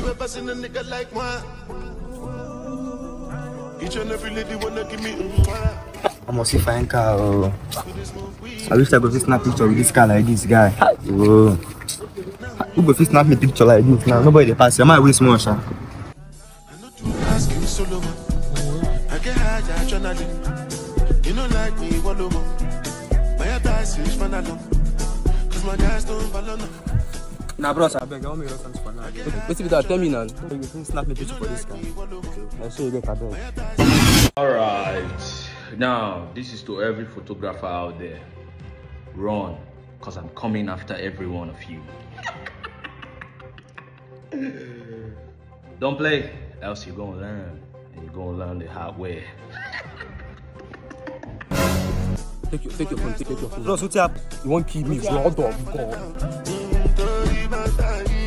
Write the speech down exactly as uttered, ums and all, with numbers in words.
you ever seen a nigga like mine? Each and every lady wanna give me a I must see fine car. Oh. I wish I could snap picture with this car like this guy. Oh. Who go snap me picture like this now? Nobody pass. I might waste more, sir. I get high, adrenaline. You know, like me, one over. My advice is fun alone. Cause my guys don't follow no. Nah, bros, I beg, I want me to run for now. What's it with terminal? You can snap me picture for this guy. Okay. I'll show you get a beg. Alright. Now, this is to every photographer out there. Run, cause I'm coming after every one of you. Don't play, else you're gonna learn. And you're gonna learn the hard way. Take your, take your phone, take your phone. Bros, what's up? You won't keep me, blood of God.